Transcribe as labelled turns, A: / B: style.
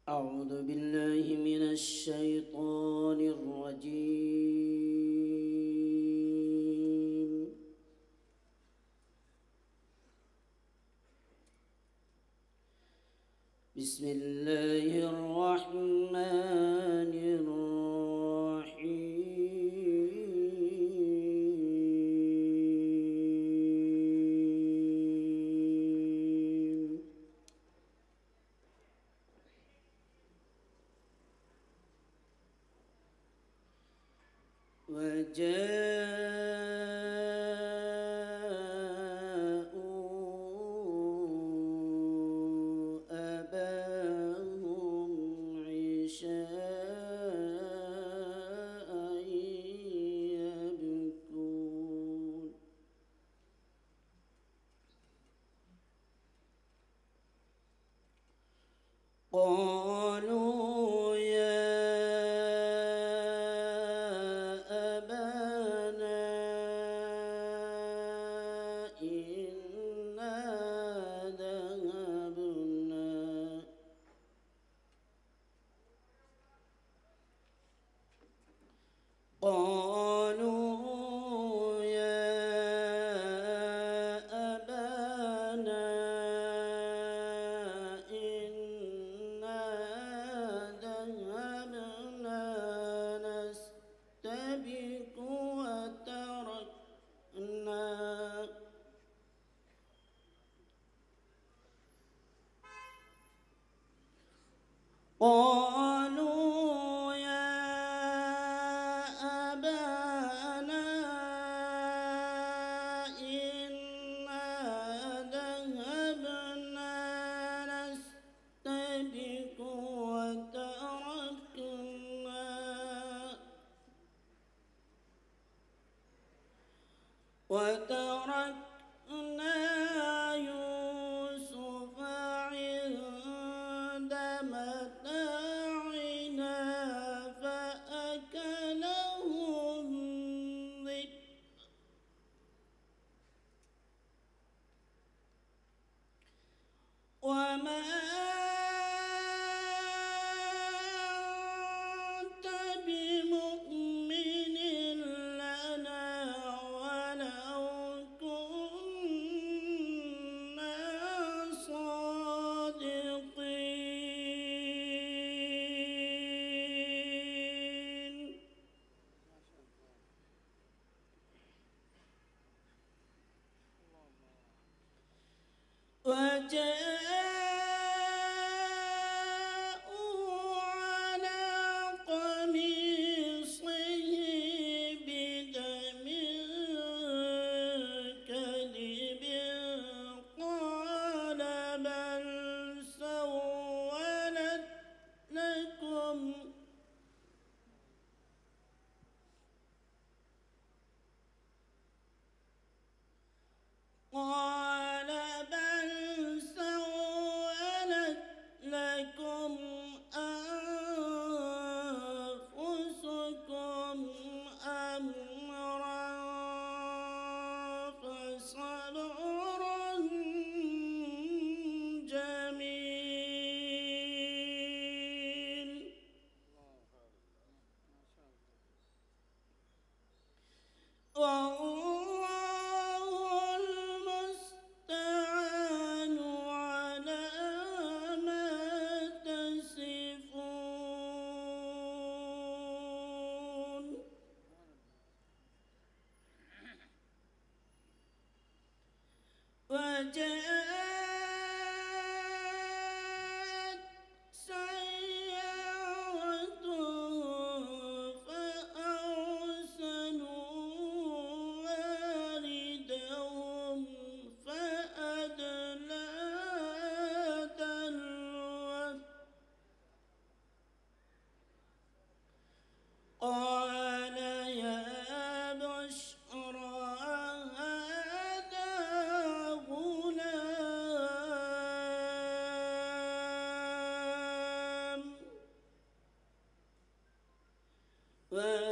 A: أعوذ بالله من الشيطان الرجيم. بسم الله الرحمن الرحيم. وجاءوا أباهم عشاء يبكون. قالوا يا أبانا إنا ذهبنا نستبق وتركنا يوسف عند متاعنا فأكله الذئب وما أنت بمؤمن لنا ولو كنا صادقين. وجاءوا على قميصه بدم كذب قال بل سولت لكم أنفسكم أمرا فصبر جميل. والله المستعان على ما تصفون. وجاءت سيارة فأرسلوا واردهم فأدلى دلوه قال يا بشرى هذا غلام